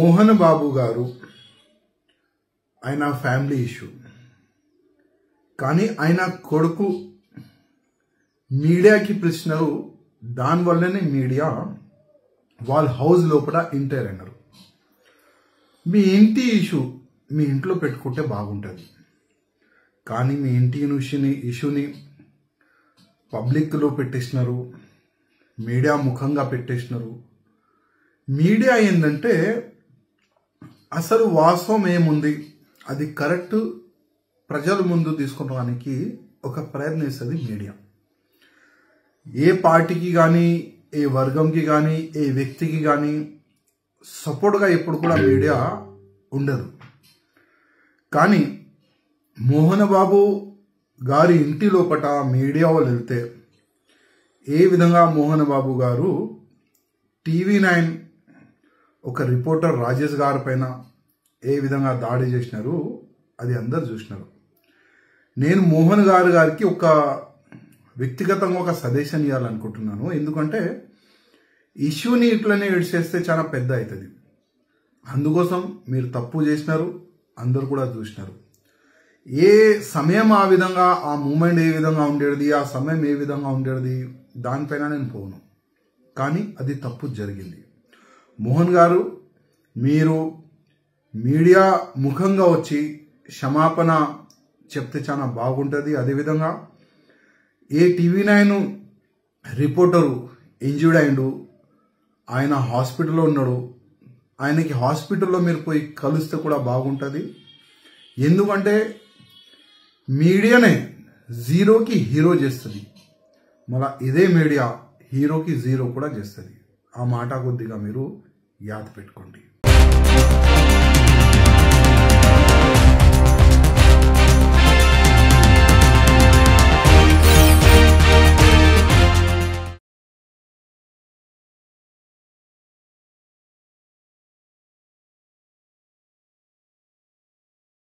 మోహన్ బాబు గారు ఆయన family issue, కానీ ఆయన కొడుకు మీడియాకి పిలిచినారు. దానివల్లనే మీడియా వాళ్ళ హౌస్ లోపల ఎంటర్ అయినారు. మీ ఇంటి ఇష్యూ మీ ఇంట్లో పెట్టుకుంటే బాగుంటుంది, కానీ మీ ఇంటి ఇష్యూని పబ్లిక్లో పెట్టేసినారు, మీడియా ముఖంగా పెట్టేసినారు. మీడియా ఏంటంటే అసలు వాస్తవం ఏముంది అది కరెక్ట్ ప్రజల ముందు తీసుకురావడానికి ఒక ప్రయత్నిస్తుంది మీడియా. ఏ పార్టీకి కానీ, ఏ వర్గంకి కానీ, ఏ వ్యక్తికి కానీ సపోర్ట్గా ఎప్పుడు కూడా మీడియా ఉండదు. కానీ మోహన్ బాబు గారి ఇంటి లోపల మీడియా వాళ్ళు వెళ్తే ఏ విధంగా మోహన్ బాబు గారు TV9 ఒక రిపోర్టర్ రాజేష్ గారి పైన ఏ విధంగా దాడి చేసినారు అది అందరు చూసినారు. నేను మోహన్ గారికి ఒక వ్యక్తిగతంగా ఒక సజెషన్ ఇవ్వాలనుకుంటున్నాను. ఎందుకంటే ఇష్యూని ఇట్లనే ఏడ్చేస్తే చాలా పెద్ద అవుతుంది. అందుకోసం మీరు తప్పు చేసినారు, అందరు కూడా చూసినారు. ఏ సమయం ఆ విధంగా, ఆ మూమెంట్ ఏ విధంగా ఉండేది, ఆ సమయం ఏ విధంగా ఉండేది దానిపైన నేను పోను, కానీ అది తప్పు జరిగింది. మోహన్ గారు మీరు మీడియా ముఖంగా వచ్చి క్షమాపణ చెప్తే చాలా బాగుంటుంది. అదేవిధంగా ఏ TV9 రిపోర్టరు ఇంజూర్డ్ అయిండు, ఆయన హాస్పిటల్లో ఉన్నాడు, ఆయనకి హాస్పిటల్లో మీరు పోయి కలిస్తే కూడా బాగుంటుంది. ఎందుకంటే మీడియానే జీరోకి హీరో చేస్తుంది, మళ్ళీ ఇదే మీడియా హీరోకి జీరో కూడా చేస్తుంది. ఆ మాట కొద్దిగా మీరు యాద పెట్టుకోండి.